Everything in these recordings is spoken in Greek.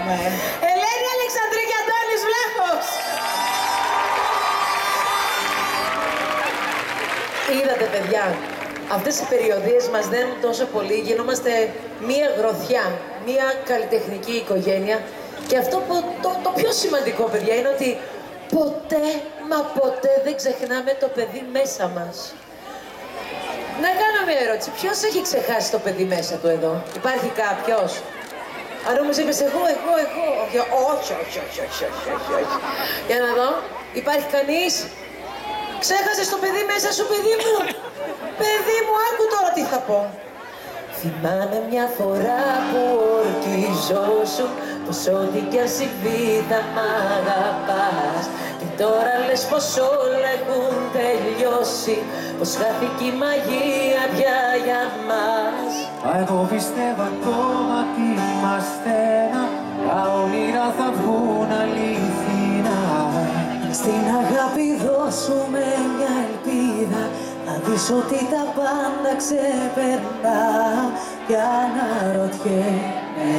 Ναι. Ελένη Αλεξανδρή και Αντώνης Βλάχος. Είδατε, παιδιά, αυτές οι περιοδίες μας δένουν τόσο πολύ, γινόμαστε μία γροθιά, μία καλλιτεχνική οικογένεια. Και αυτό που το πιο σημαντικό, παιδιά, είναι ότι ποτέ, μα ποτέ δεν ξεχνάμε το παιδί μέσα μας. Να κάνω μια ερώτηση. Ποιος έχει ξεχάσει το παιδί μέσα του εδώ? Υπάρχει κάποιος? Αν όμως είπες εγώ. Όχι. Για να δω. Υπάρχει κανείς? Ξέχασες το παιδί μέσα σου, παιδί μου. Παιδί μου, άκου τώρα τι θα πω. Θυμάμαι μια φορά που ορκιζόσουν πως ό,τι κι αν συμβεί θα μ' αγαπάς. Και τώρα λες πως όλα έχουν τελειώσει, πως χάθηκε η μαγεία πια για μας. Εγώ πιστεύω ακόμα ότι είμαστε ένα, τα όνειρα θα βγουν αληθινά. Στην αγάπη δώσουμε μια ελπίδα, να δεις ότι τα πάντα ξεπερνά. Για να ρωτιέμαι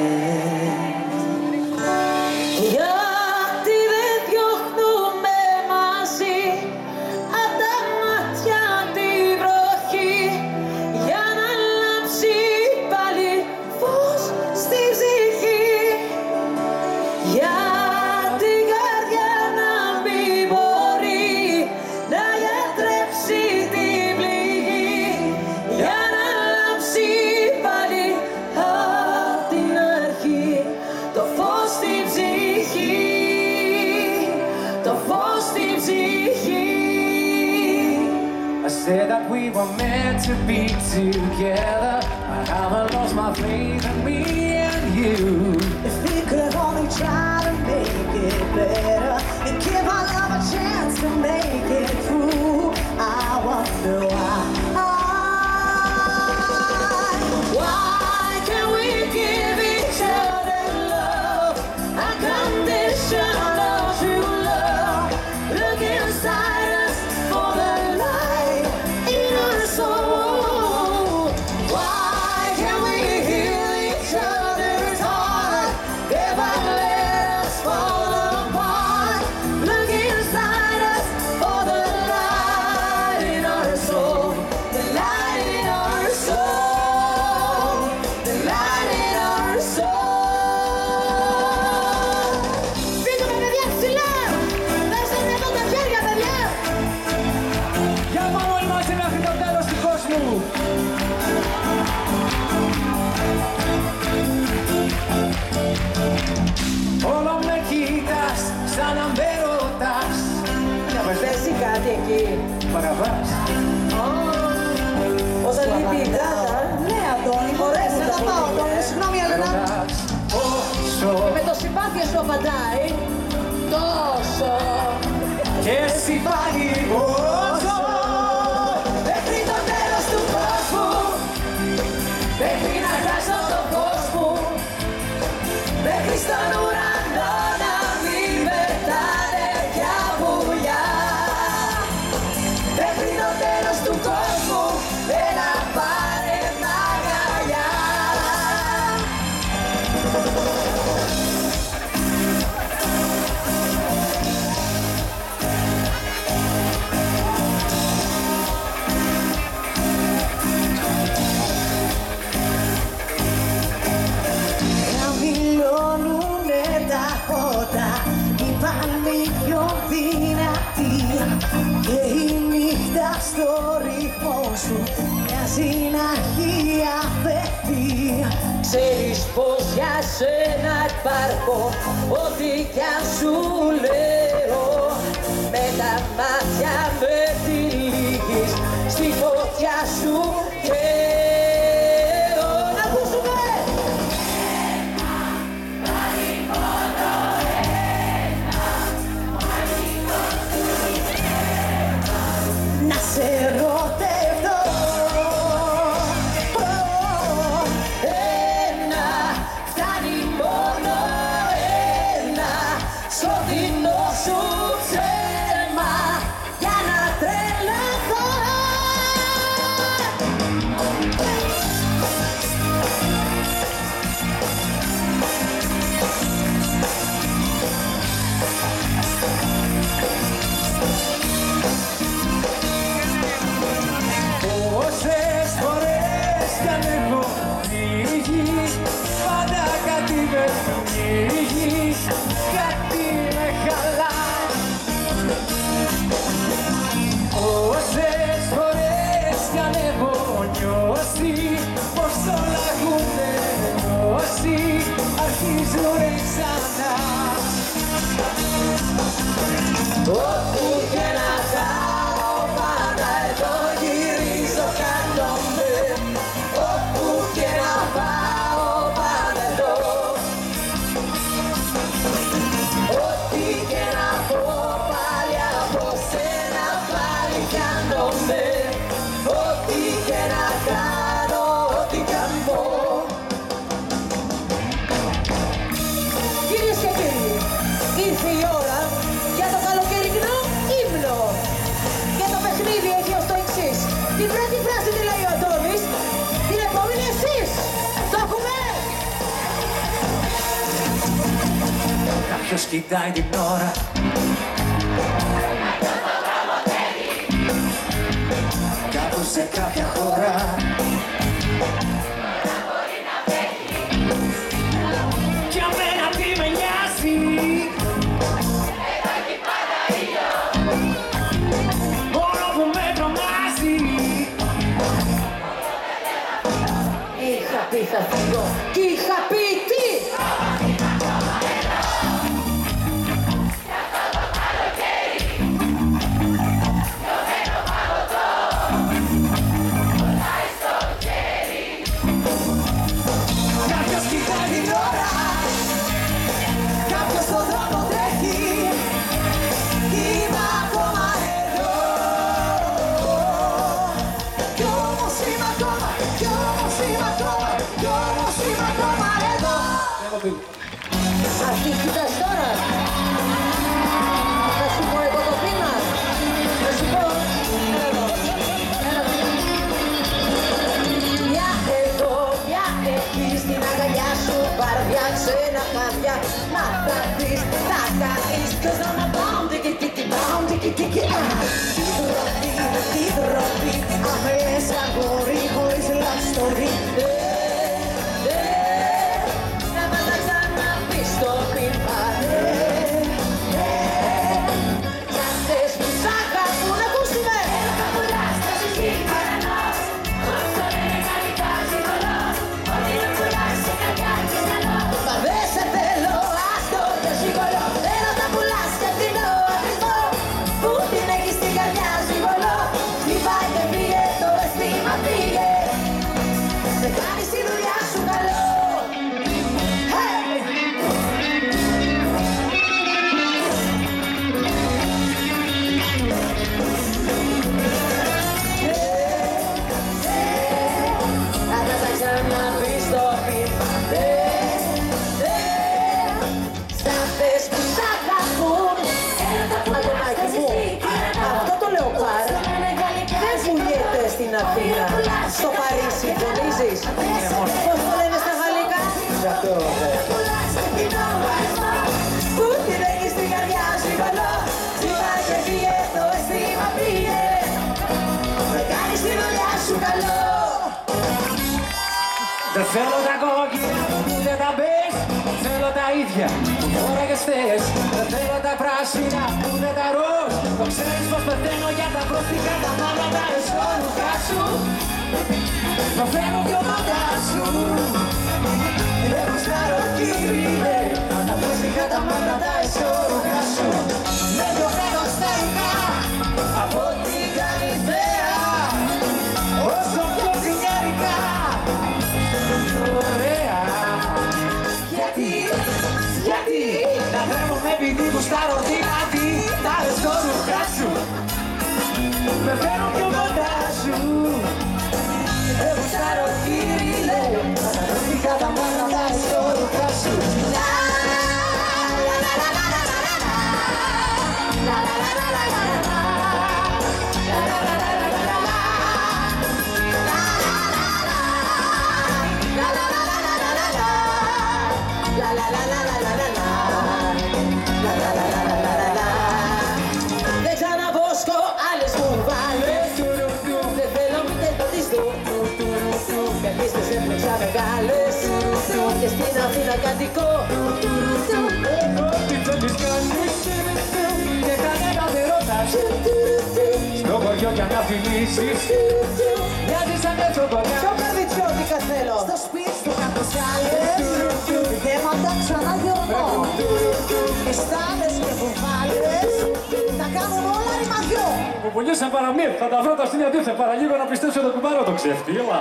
γιατί δεν διώχνουμε μαζί απ' τα μάτια τη βροχή, για να λάμψει πάλι φως στη ψυχή, για την καρδιά να μην μπορεί να γιατρέψει την πληγή, για να λάμψει πάλι απ' την αρχή το φως στη ψυχή, το φως στη ψυχή. I said that we were meant to be together. I haven't lost my faith in me and you. if we could only try to make it better and give our love a chance to make it through. I wonder why Can't we give each other love, unconditional true love? Look inside us for the light in our soul. Why can't we heal each other's heart? Never let us fall apart. Look inside us for the light in our soul, the light in our soul, the light in our soul. Φύγουμε, παιδιά, ψηλά! Δώστε με εδώ τα χέρια, παιδιά! Για πάμε όλοι μαζί μέχρι το τέλος του κόσμου. Όλο με κοίτας σαν να με ρωτάς. Να προσθέσει κάτι εκεί. Παραβάς. Όταν λείπει η γάτα. ναι, Αντώνη, μπορείς να τα πάω, Αντώνη. Συγγνώμη, Ελένα. Ρωτάς πόσο Με το συμπάθειο σου απαντάει. Τόσο. και εσύ πάλι πόσο. Μέχρι το τέλος του κόσμου. Μέχρι να χάσω το φως μου. Μέχρι στον ουρανό να μην πετάνε πια πουλιά. Μέχρι το τέλος του κόσμου. Έλα πάρε μ' αγκαλιά. Να μιλώνουνε τα φώτα, η παλμή πιο δυνατή και η νύχτα στο ρυθμό σου μοιάζει να έχει αφαιθεί. Ξέρεις πως για σένα υπάρχω, ό,τι κι αν σου λέω. Με τα μάτια με τυλίγεις, στη φωτιά σου καίω. Να ακούσουμε! Να σε ερωτευτώ. Ένα, φτάνει μόνο ένα, σ' οδυνώ μπορεί ξανά. Όπου και να κάνω πάντα εδώ γυρίζω κάτω-με. Όπου και να πάω πάντα εδώ. Ό,τι και να πω πάλι από σένα πάλι κάνομαι. Ό,τι και να κάνω, ό,τι κι αν πω. Κυρίες και κύριοι, ήρθε η ώρα για το καλοκαιρινό ύμνο. Και το παιχνίδι έχει ως το εξής. Την πρώτη φράση τη λέει ο Αντώνης, την επόμενη εσείς. Το έχουμε! Κάποιος κοιτάει την ώρα. Κάπου σε κάποια χώρα. Κι αμένα τι με νοιάζει. Μόνο που με τρομάζει. Είχα πει θα φύγω κι είχα πει τι! Κάποιος κοιτάει την ώρα. Κάποιος στον δρόμο τρέχει. Είμαι ακόμα εδώ. Κι όμως είμαι ακόμα, κι όμως είμαι ακόμα, κι όμως είμαι ακόμα εδώ. Αυτή κοιτάς τώρα. Θα σου πω εγώ το πείμα. Θα σου πω. Μια εδώ, μια εκεί στην αγκαλιά σου. Βαρδιά ξένα χάδια. Μα θα δεις, θα κάνεις. Cause I'm a bomb, tiki tiki bomb, tiki tiki. Τη ντροπή, αμέσα μπορεί χωρίς love story. Να μας τα ξαναπείς το πείμα. Να θες που σ' αγαπούν, ακούσουμε. Μα δεν σε θέλω, άστο και ζυγολό. Θέλω τα πουλάς και φτηνό ακριβό. Πού την έχεις στην καρδιά ζυγολό. Χτυπάει και πήγε, το αίσθημα πήγε. Σε κάνεις τη δουλειά σου καλό. Να τα ξαναπείς το πείμα. Σαν θες που σ' αγαπούν. Αγωνάκι μου, αυτό το λεοπάρ δεν πουλιέται στην Αθήνα. Στο Παρίσι φωνίζεις. Πώς το λένε στα γαλλικά? Πού την έχεις στην καρδιά ζυγολό. Ζυγά και πήγε, το αίσθημα πήγε. Με κάνεις τη δουλειά σου καλό. Δεν θέλω τα κόκκινα που ούτε τα μπες. Θέλω τα ίδια που φόραγες χθες. Δεν θέλω τα πράσινα ούτε τα ροζ. Το ξέρεις πως πεθαίνω για τα πρόστιχα, τα μάνα τα εσώρουχα σου. Το φέρω κι ομάδα σου. Δεν γουστάρω κύριε, τα πρόστιχα, τα μάνα τα εσώρουχα σου. Δεν το θέλω στα ρούχα από την Καλυθέα. Όσο πιο ζυγαρικά. Ωραία. Γιατί να τρέμομαι επειδή γουστάρω δυνατή. Τα εσώρουχα σου. Με φέρω πιο κοντά σου. Δεν γουστάρω κύριε, τα πρόστιχα, τα μάνα τα εσώρουχα σου. Δεν ξαναβόσκω άλλες κουβάλες. Δεν θέλω ούτε το τις δω. Γιατί στις έπλεξα μεγάλες. Και στην Αθήνα κατοικώ. Εγώ τι θα τις κάνεις και κανένα δεν ρωτάς. Στο χωριό για να φιλήσεις μοιάζεις σαν τέτοιο κοριά. Πιο καρδιτσιώτικα θέλω. Στο σπίτι σου κάτω σκάλες. Δεν μ' ξαναγιορτώ. Εστάλες και βουβάλες, τα κάνουν όλα ρημαδιό. Κουπονιές σε παραμύθ, θα τα βρω τα στήνια δίθε, παραλίγο να πιστέψω το κουμπάρο το ξεφτύλα.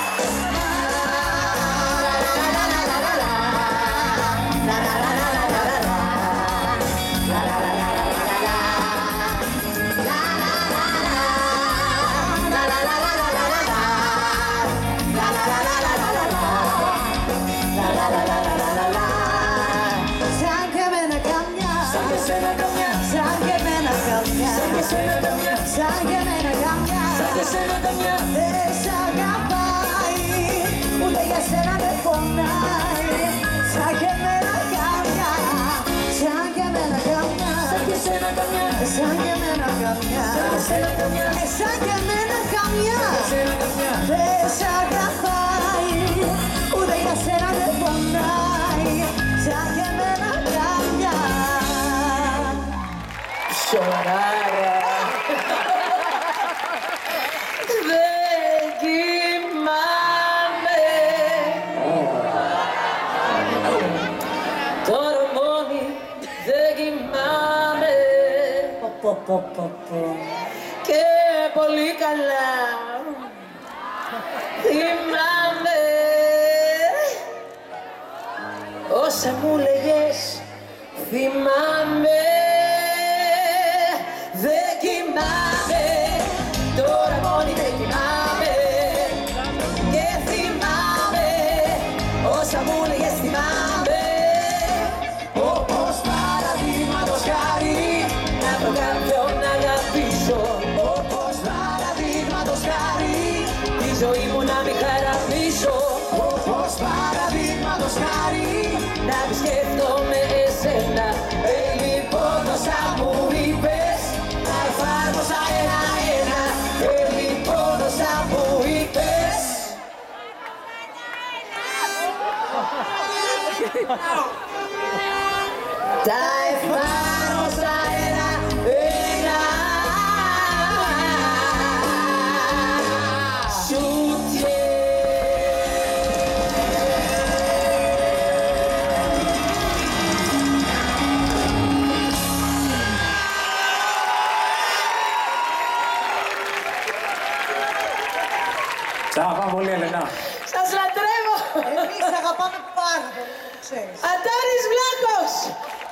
Σαν και εμένα καμιά δεν σ' αγαπάει, ούτε για σένα δεν πονάει. Σαν και εμένα καμιά, σαν και εμένα καμιά, σαν και εμένα καμιά, σαν και εμένα καμιά δεν σ' αγαπάει, ούτε για σένα δεν πονάει. Σαν και εμένα καμιά. Σοβαρά. Δεν κοιμάμαι. Τώρα μόνη δεν κοιμάμαι. Και πολύ καλά θυμάμαι όσα μου λέγες, θυμάμαι. Δεν κοιμάμαι, τώρα μόνη δεν κοιμάμαι. Και θυμάμαι όσα μου λέγες, θυμάμαι. Όπως παραδείγματος χάρη να βρω κάποιον να αγαπήσω. Όπως παραδείγματος χάρη τη ζωή μου να μην χαραμίσω. Όπως παραδείγματος χάρη να μην σκέφτομαι εσένα. Λοιπόν όσα μου είπες να εφάρμοσα ένα-ένα. Λοιπόν όσα μου είπες τα εφάρμοσα ένα-ένα. Τσάπα πολύ, Ελένα. Σας λατρεύω! Εμείς αγαπάμε πάρα πολύ, ξέρεις. Αντώνης Βλάχος!